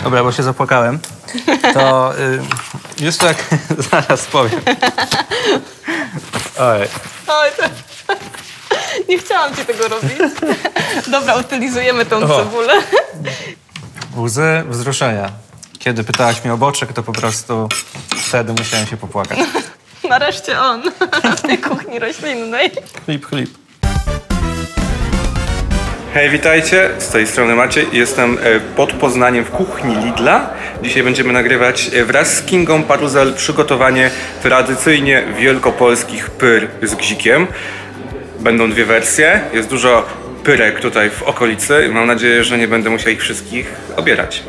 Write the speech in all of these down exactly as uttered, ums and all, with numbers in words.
Dobra, bo się zapłakałem. To y, jest tak, zaraz powiem. Oj. Oj, to... Nie chciałam ci tego robić. Dobra, utylizujemy tą O. cebulę. Łzy wzruszenia. Kiedy pytałaś mnie o boczek, to po prostu wtedy musiałem się popłakać. Nareszcie on w tej kuchni roślinnej. Chlip, chlip. Hej, witajcie. Z tej strony Maciej. Jestem pod Poznaniem w kuchni Lidla. Dzisiaj będziemy nagrywać wraz z Kingą Paruzel przygotowanie tradycyjnie wielkopolskich pyr z gzikiem. Będą dwie wersje. Jest dużo pyrek tutaj w okolicy. Mam nadzieję, że nie będę musiał ich wszystkich obierać.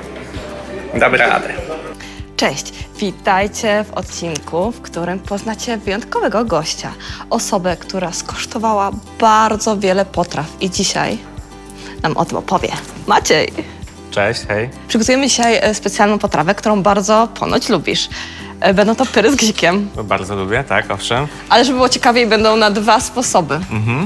Damy radę. Cześć, witajcie w odcinku, w którym poznacie wyjątkowego gościa. Osobę, która skosztowała bardzo wiele potraw i dzisiaj nam o tym opowie. Maciej! Cześć, hej. Przygotujemy dzisiaj specjalną potrawę, którą bardzo ponoć lubisz. Będą to pyry z gzikiem. Bardzo lubię, tak, owszem. Ale żeby było ciekawiej, będą na dwa sposoby. Mhm.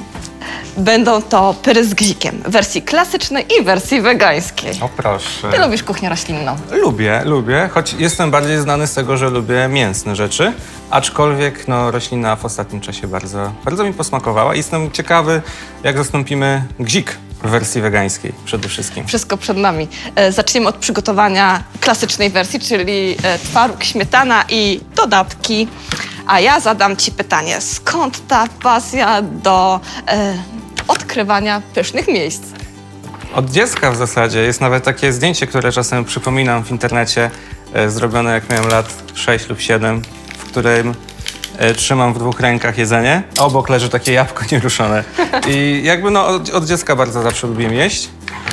Będą to pyry z gzikiem w wersji klasycznej i wersji wegańskiej. O proszę. Ty lubisz kuchnię roślinną. Lubię, lubię, choć jestem bardziej znany z tego, że lubię mięsne rzeczy, aczkolwiek no, roślina w ostatnim czasie bardzo, bardzo mi posmakowała i jestem ciekawy, jak zastąpimy gzik w wersji wegańskiej przede wszystkim. Wszystko przed nami. E, zaczniemy od przygotowania klasycznej wersji, czyli e, twaróg, śmietana i dodatki. A ja zadam ci pytanie, skąd ta pasja do e, odkrywania pysznych miejsc? Od dziecka w zasadzie jest nawet takie zdjęcie, które czasem przypominam w internecie, e, zrobione jak miałem lat sześć lub siedem, w którym e, trzymam w dwóch rękach jedzenie, a obok leży takie jabłko nieruszone. I jakby no od, od dziecka bardzo zawsze lubiłem jeść.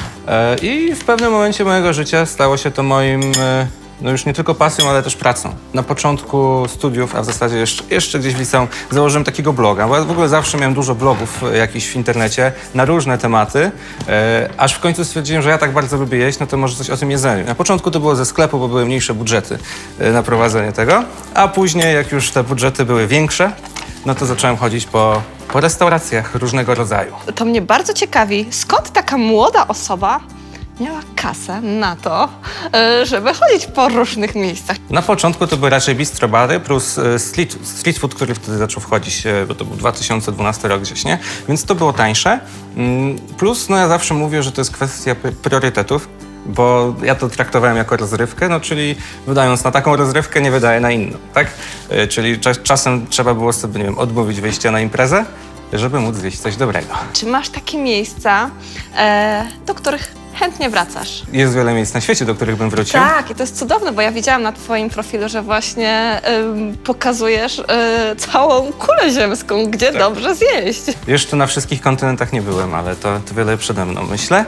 E, I w pewnym momencie mojego życia stało się to moim, e, no już nie tylko pasją, ale też pracą. Na początku studiów, a w zasadzie jeszcze, jeszcze gdzieś w liceum, założyłem takiego bloga, bo ja w ogóle zawsze miałem dużo blogów e, jakichś w internecie na różne tematy, e, aż w końcu stwierdziłem, że ja tak bardzo lubię jeść, no to może coś o tym jedzeniu. Na początku to było ze sklepu, bo były mniejsze budżety e, na prowadzenie tego, a później jak już te budżety były większe, no to zacząłem chodzić po, po restauracjach różnego rodzaju. To mnie bardzo ciekawi, skąd taka młoda osoba miała kasę na to, e, żeby chodzić po różnych miejscach. Na początku to były raczej bistrobary plus e, street, street food, który wtedy zaczął wchodzić, e, bo to był dwa tysiące dwunasty rok gdzieś, nie? Więc to było tańsze. Mm, plus, no ja zawsze mówię, że to jest kwestia priorytetów, bo ja to traktowałem jako rozrywkę, no czyli wydając na taką rozrywkę, nie wydaję na inną, tak? E, czyli czas, czasem trzeba było sobie, nie wiem, odmówić wyjścia na imprezę, żeby móc zjeść coś dobrego. Czy masz takie miejsca, e, do których chętnie wracasz? Jest wiele miejsc na świecie, do których bym wrócił. Tak, i to jest cudowne, bo ja widziałam na twoim profilu, że właśnie ym, pokazujesz y, całą kulę ziemską, gdzie Tak. dobrze zjeść. Jeszcze na wszystkich kontynentach nie byłem, ale to, to wiele przede mną, myślę.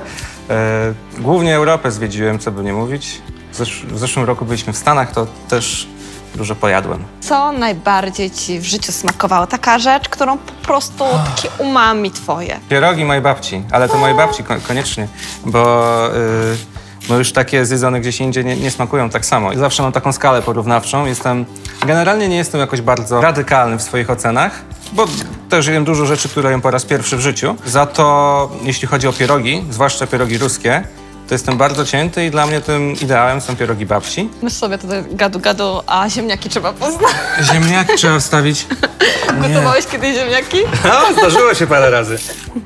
E, głównie Europę zwiedziłem, co by nie mówić. W, zesz w zeszłym roku byliśmy w Stanach, to też dużo pojadłem. Co najbardziej ci w życiu smakowało? Taka rzecz, którą po prostu takie umami twoje. Pierogi mojej babci, ale to mojej babci ko koniecznie, bo, yy, bo już takie zjedzone gdzieś indziej nie, nie smakują tak samo. I zawsze mam taką skalę porównawczą. Jestem, generalnie nie jestem jakoś bardzo radykalny w swoich ocenach, bo też jem dużo rzeczy, które jem po raz pierwszy w życiu. Za to, jeśli chodzi o pierogi, zwłaszcza pierogi ruskie, to jestem bardzo cięty i dla mnie tym ideałem są pierogi babci. Myśl sobie tutaj gadu gadu, a ziemniaki trzeba poznać. Ziemniaki trzeba wstawić. Gotowałeś kiedyś ziemniaki? No, zdarzyło się parę razy.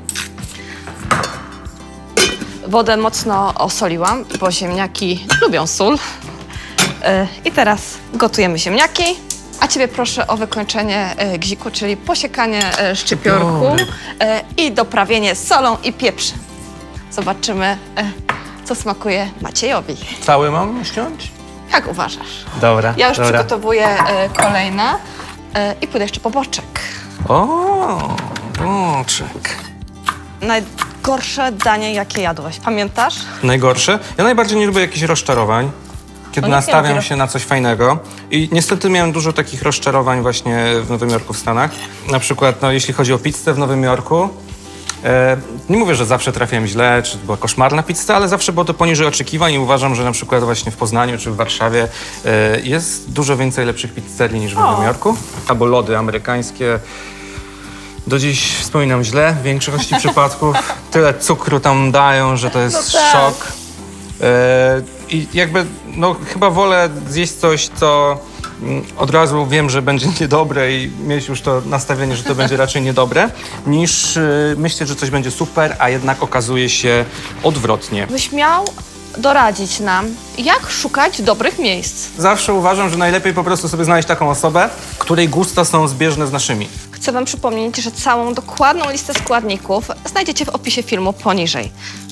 Wodę mocno osoliłam, bo ziemniaki lubią sól. Y, I teraz gotujemy ziemniaki. A ciebie proszę o wykończenie y, gziku, czyli posiekanie y, szczypiorku y, i doprawienie solą i pieprzem. Zobaczymy, y, co smakuje Maciejowi. Cały mam ściąć? Jak uważasz? Dobra, Ja już dobra. przygotowuję y, kolejne y, i pójdę jeszcze po boczek. O, boczek. Najgorsze danie, jakie jadłeś, pamiętasz? Najgorsze? Ja najbardziej nie lubię jakichś rozczarowań, kiedy No, nastawiam nie się na coś fajnego. I niestety miałem dużo takich rozczarowań właśnie w Nowym Jorku, w Stanach. Na przykład, no, jeśli chodzi o pizzę w Nowym Jorku, e, nie mówię, że zawsze trafiłem źle, czy była koszmarna pizza, ale zawsze było to poniżej oczekiwań i uważam, że na przykład właśnie w Poznaniu czy w Warszawie e, jest dużo więcej lepszych pizzerii niż w Nowym Jorku. Albo lody amerykańskie. Do dziś wspominam źle w większości przypadków. Tyle cukru tam dają, że to jest No tak. szok. E, I jakby, no chyba wolę zjeść coś, co mm, od razu wiem, że będzie niedobre i mieć już to nastawienie, że to będzie raczej niedobre, niż y, myśleć, że coś będzie super, a jednak okazuje się odwrotnie. Byś miał doradzić nam, jak szukać dobrych miejsc. Zawsze uważam, że najlepiej po prostu sobie znaleźć taką osobę, której gusta są zbieżne z naszymi. Chcę wam przypomnieć, że całą dokładną listę składników znajdziecie w opisie filmu poniżej.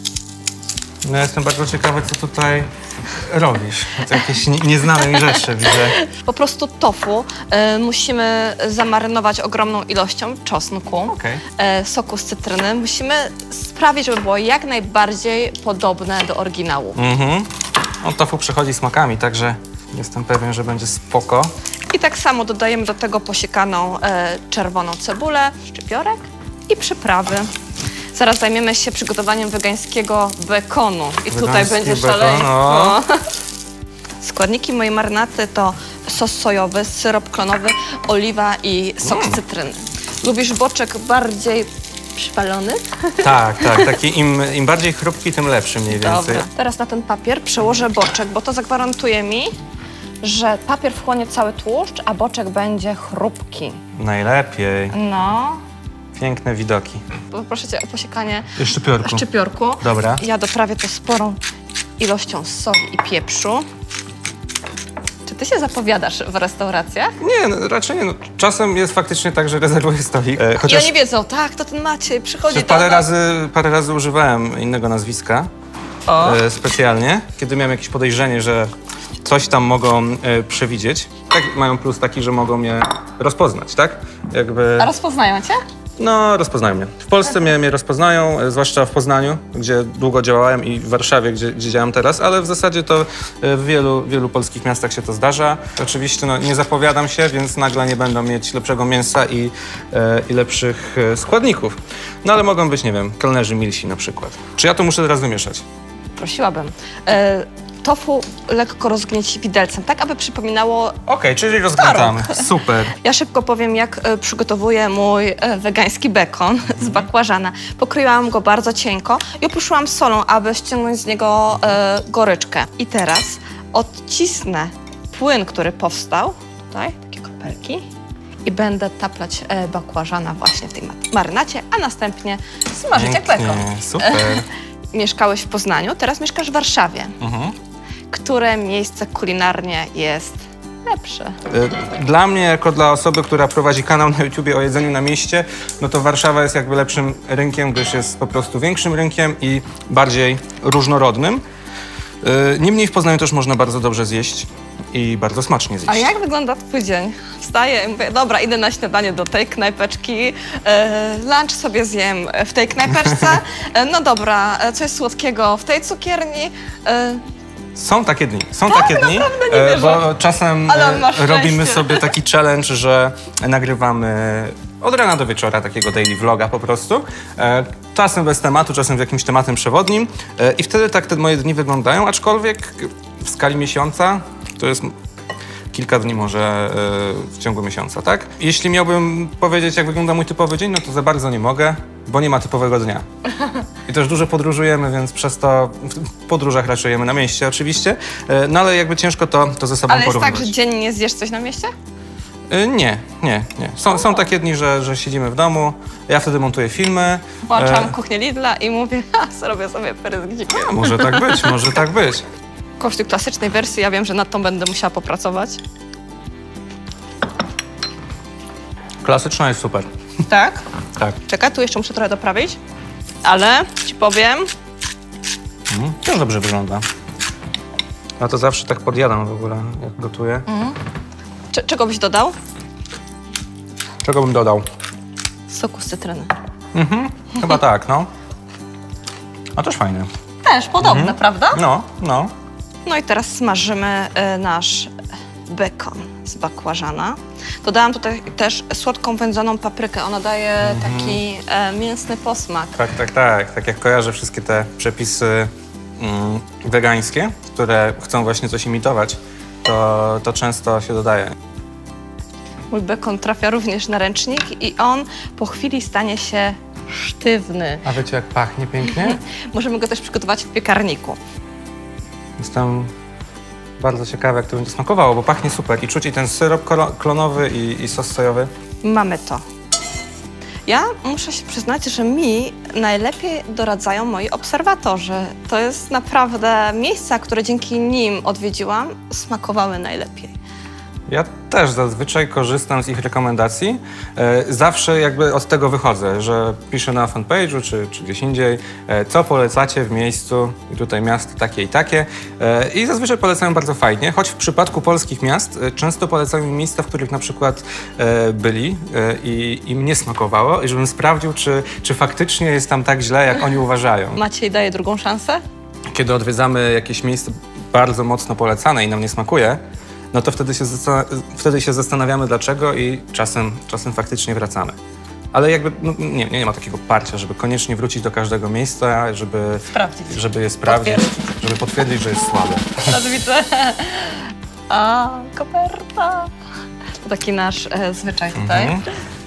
No, jestem bardzo ciekawy, co tutaj robisz. To jakieś nie, nieznane mi rzeczy, widzę. Po prostu tofu y, musimy zamarynować ogromną ilością czosnku, Okej. y, soku z cytryny. Musimy sprawić, żeby było jak najbardziej podobne do oryginału. Mhm. On tofu przechodzi smakami, także jestem pewien, że będzie spoko. I tak samo dodajemy do tego posiekaną y, czerwoną cebulę, szczypiorek i przyprawy. Zaraz zajmiemy się przygotowaniem wegańskiego bekonu. I tutaj Wegański będzie bekon, szaleństwo. o. Składniki mojej marynaty to sos sojowy, syrop klonowy, oliwa i sok z cytryny. Lubisz boczek bardziej przypalony? Tak, tak. Taki im, im bardziej chrupki, tym lepszy mniej więcej. Dobra. Teraz na ten papier przełożę boczek, bo to zagwarantuje mi, że papier wchłonie cały tłuszcz, a boczek będzie chrupki. Najlepiej. No. Piękne widoki. Poproszę cię o posiekanie Szczypiorku. szczypiorku. Dobra. Ja doprawię to sporą ilością soli i pieprzu. Czy ty się zapowiadasz w restauracjach? Nie, no, raczej nie. No, czasem jest faktycznie tak, że rezerwuję stolik. E, I chociaż oni wiedzą, tak, to ten Maciej przychodzi do parę nas. razy, parę razy używałem innego nazwiska O. e, specjalnie, kiedy miałem jakieś podejrzenie, że coś tam mogą e, przewidzieć. Tak, mają plus taki, że mogą mnie rozpoznać, tak? Jakby... A rozpoznają cię? No, rozpoznają mnie. W Polsce mnie, mnie rozpoznają, e, zwłaszcza w Poznaniu, gdzie długo działałem, i w Warszawie, gdzie, gdzie działam teraz, ale w zasadzie to e, w wielu, wielu polskich miastach się to zdarza. Oczywiście no, nie zapowiadam się, więc nagle nie będą mieć lepszego mięsa i, e, i lepszych e, składników. No ale mogą być, nie wiem, kelnerzy milsi na przykład. Czy ja to muszę teraz wymieszać? Prosiłabym. E, tofu lekko rozgnieć widelcem, tak aby przypominało... Okej, czyli rozgniatamy. Super. Ja szybko powiem, jak e, przygotowuję mój e, wegański bekon z bakłażana. Pokroiłam go bardzo cienko i oprószyłam solą, aby ściągnąć z niego e, goryczkę. I teraz odcisnę płyn, który powstał, tutaj, takie kropelki, i będę taplać e, bakłażana właśnie w tej ma- marynacie, a następnie smażyć jak bekon. Pięknie, super. Mieszkałeś w Poznaniu, teraz mieszkasz w Warszawie. Mhm. Które miejsce kulinarnie jest lepsze? Y, Dla mnie, jako dla osoby, która prowadzi kanał na YouTubie o jedzeniu na mieście, no to Warszawa jest jakby lepszym rynkiem, gdyż jest po prostu większym rynkiem i bardziej różnorodnym. Y, Niemniej w Poznaniu też można bardzo dobrze zjeść i bardzo smacznie zjeść. A jak wygląda twój dzień? Wstaję i mówię, dobra, idę na śniadanie do tej knajpeczki, e, lunch sobie zjem w tej knajpeczce, e, no dobra, e, coś słodkiego w tej cukierni. E, Są takie dni, są takie dni, naprawdę nie e, wierzę. bo czasem Ale e, masz robimy szczęście. sobie taki challenge, że nagrywamy od rana do wieczora takiego daily vloga po prostu. E, Czasem bez tematu, czasem z jakimś tematem przewodnim e, i wtedy tak te moje dni wyglądają, aczkolwiek w skali miesiąca to jest kilka dni może e, w ciągu miesiąca, tak? Jeśli miałbym powiedzieć, jak wygląda mój typowy dzień, no to za bardzo nie mogę, bo nie ma typowego dnia. I też dużo podróżujemy, więc przez to w podróżach raczej jemy na mieście oczywiście, e, no ale jakby ciężko to, to ze sobą ale jest porównywać. tak, że dziennie zjesz coś na mieście? E, Nie, nie, nie. Są, są takie dni, że, że siedzimy w domu, ja wtedy montuję filmy. Włączam E, kuchnię Lidla i mówię, ha, zrobię sobie pyry z gdzikiem. a, może tak być, może tak być. Kosztuj klasycznej wersji, ja wiem, że nad tą będę musiała popracować. Klasyczna jest super. Tak? Tak. Czekaj, tu jeszcze muszę trochę doprawić, ale ci powiem, Mhm. To dobrze wygląda. Ja to zawsze tak podjadam w ogóle, jak gotuję. Cze- czego byś dodał? Czego bym dodał? Soku z cytryny. Mhm. Chyba tak, no. A też fajne. Też podobne, prawda? No, no. No i teraz smażymy y, nasz bekon z bakłażana. Dodałam tutaj też słodką wędzoną paprykę. Ona daje taki e, mięsny posmak. Tak, tak, tak. Tak jak kojarzę wszystkie te przepisy mm, wegańskie, które chcą właśnie coś imitować, to, to często się dodaje. Mój bekon trafia również na ręcznik i on po chwili stanie się sztywny. A wiecie, jak pachnie pięknie? Możemy go też przygotować w piekarniku. Jestem bardzo ciekawy, jak to będzie smakowało, bo pachnie super. I czuć i ten syrop klonowy, i, i sos sojowy. Mamy to. Ja muszę się przyznać, że mi najlepiej doradzają moi obserwatorzy. To jest naprawdę miejsca, które dzięki nim odwiedziłam, smakowały najlepiej. Ja też zazwyczaj korzystam z ich rekomendacji. E, zawsze jakby od tego wychodzę, że piszę na fanpage'u czy, czy gdzieś indziej, e, co polecacie w miejscu, i tutaj miasto takie i takie. E, I zazwyczaj polecają bardzo fajnie, choć w przypadku polskich miast e, często polecają mi miejsca, w których na przykład e, byli e, i im nie smakowało, i żebym sprawdził, czy, czy faktycznie jest tam tak źle, jak oni uważają. Maciej daje drugą szansę? Kiedy odwiedzamy jakieś miejsce bardzo mocno polecane i nam nie smakuje, no to wtedy się, wtedy się zastanawiamy dlaczego i czasem, czasem faktycznie wracamy. Ale jakby no, nie, nie ma takiego parcia, żeby koniecznie wrócić do każdego miejsca, żeby, Sprawdzić. żeby je sprawdzić, Potwierdzić. żeby potwierdzić, że jest słabe. Teraz widzę. A, koperta. To taki nasz e, zwyczaj tutaj. Mhm.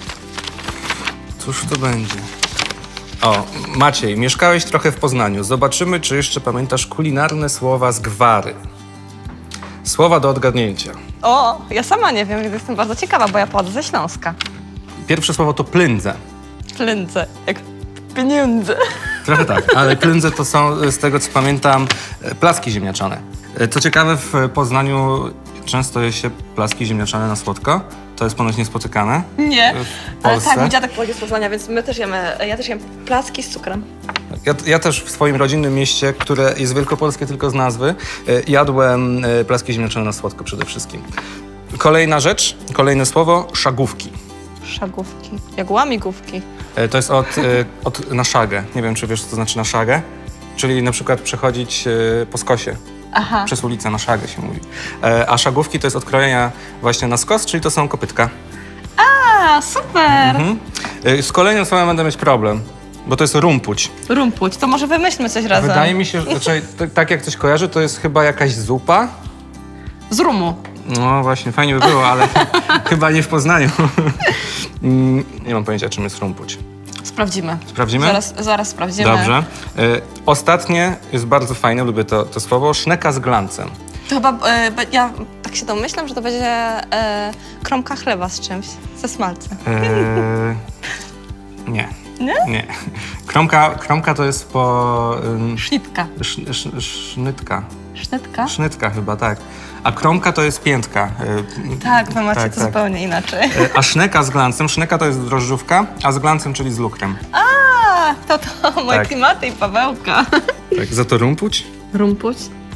Cóż to będzie? O, Maciej, mieszkałeś trochę w Poznaniu. Zobaczymy, czy jeszcze pamiętasz kulinarne słowa z gwary. Słowa do odgadnięcia. O, ja sama nie wiem, więc jestem bardzo ciekawa, bo ja pochodzę ze Śląska. Pierwsze słowo to plyndze. Plędze, jak pieniądze. Trochę tak, ale klędze to są, z tego co pamiętam, placki ziemniaczane. Co ciekawe, w Poznaniu często je się placki ziemniaczane na słodko. To jest ponoć niespotykane. Nie, w ale Polsce. tak, mój dziadek pochodzi z Poznania, więc my też jemy, ja też jem placki z cukrem. Ja, ja też w swoim rodzinnym mieście, które jest wielkopolskie tylko z nazwy, jadłem placki ziemniaczane na słodko przede wszystkim. Kolejna rzecz, kolejne słowo, szagówki. Szagówki, jak łamigłówki. To jest od, od na szagę. Nie wiem, czy wiesz, co to znaczy na szagę. Czyli na przykład przechodzić po skosie. Aha. Przez ulicę, na szagę się mówi. A szagówki to jest od krojenia właśnie na skos, czyli to są kopytka. A, super! Mhm. Z kolejnym słowem będę mieć problem, bo to jest rumpuć. Rumpuć, to może wymyślmy coś razem. Wydaje mi się, że znaczy, t- tak jak coś kojarzy, to jest chyba jakaś zupa. Z rumu. No właśnie, fajnie by było, ale chyba nie w Poznaniu. Mm, nie mam pojęcia, czym jest rumpuć. Sprawdzimy. Sprawdzimy? Zaraz, zaraz sprawdzimy. Dobrze. Y, ostatnie jest bardzo fajne, lubię to, to słowo, szneka z glancem. To chyba, e, be- ja tak się domyślam, że to będzie e, kromka chleba z czymś, ze smalcem. Eee, nie. Nie? Nie. Kromka, kromka to jest po... Ym, Sznitka. sz, sz, sznytka. Sznytka? Sznytka chyba, tak. A kromka to jest piętka. Yy, Tak, wy macie tak, to tak. zupełnie inaczej. Yy, A szneka z glancem, szneka to jest drożdżówka, a z glancem, czyli z lukrem. A, to to moje Tak. klimaty i Pawełka. Tak, za to rumpuć? Rumpuć?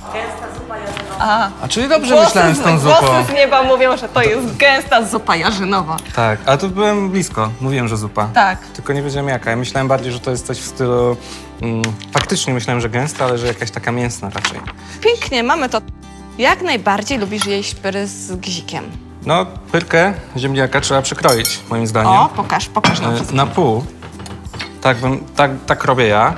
A, A czyli dobrze myślałem z tą zupą. głosy z nieba mówią, że to jest gęsta zupa jarzynowa. Tak, a tu byłem blisko. Mówiłem, że zupa. Tak. Tylko nie wiedziałem jaka. Ja myślałem bardziej, że to jest coś w stylu... Mm, faktycznie myślałem, że gęsta, ale że jakaś taka mięsna raczej. Pięknie, mamy to. Jak najbardziej lubisz jeść pyry z gzikiem? No, pyrkę ziemniaka trzeba przekroić, moim zdaniem. O, pokaż, pokaż nam E, wszystko. Na pół. Tak, bym, tak, tak robię ja.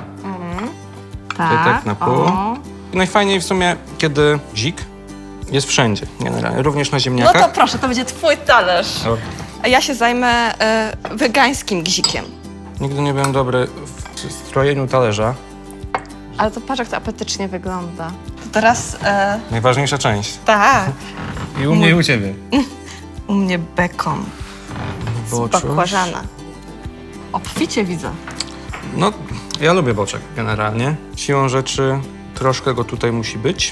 tak na pół. o. Najfajniej w sumie, kiedy dzik jest wszędzie, generalnie, również na No ziemniakach. to proszę, to będzie twój talerz. O, A ja się zajmę e, wegańskim gzikiem. nigdy nie byłem dobry w strojeniu talerza. Ale to patrz, jak to apetycznie wygląda. To teraz... E, Najważniejsza część. tak. I u mnie i u ciebie. U mnie bekon z Boczuś. bakłażana. Obficie widzę. No, ja lubię boczek generalnie. Siłą rzeczy troszkę go tutaj musi być.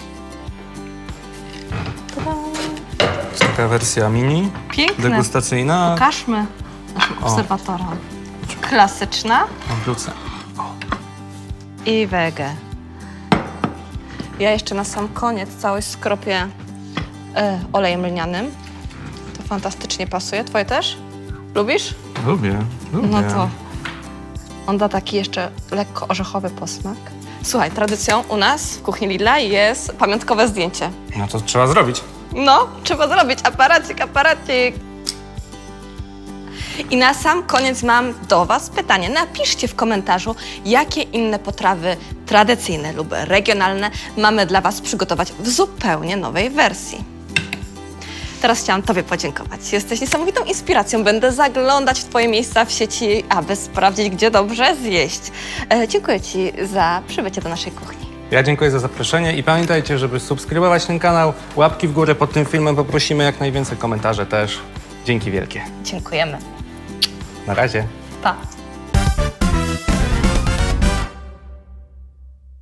Jest taka wersja mini, Piękne. degustacyjna. Pokażmy naszym O. obserwatorom. Klasyczna Wrócę. i wege. Ja jeszcze na sam koniec całość skropię e, olejem lnianym. To fantastycznie pasuje. Twoje też? Lubisz? Lubię, lubię. No to on da taki jeszcze lekko orzechowy posmak. Słuchaj, tradycją u nas w kuchni Lidla jest pamiątkowe zdjęcie. No to trzeba zrobić. No, trzeba zrobić. Aparacik, aparacik. I na sam koniec mam do Was pytanie. Napiszcie w komentarzu, jakie inne potrawy tradycyjne lub regionalne mamy dla Was przygotować w zupełnie nowej wersji. Teraz chciałam Tobie podziękować. Jesteś niesamowitą inspiracją. Będę zaglądać w Twoje miejsca w sieci, aby sprawdzić, gdzie dobrze zjeść. E, dziękuję Ci za przybycie do naszej kuchni. Ja dziękuję za zaproszenie i pamiętajcie, żeby subskrybować ten kanał, łapki w górę pod tym filmem, poprosimy jak najwięcej komentarzy też. Dzięki wielkie. Dziękujemy. Na razie. Pa.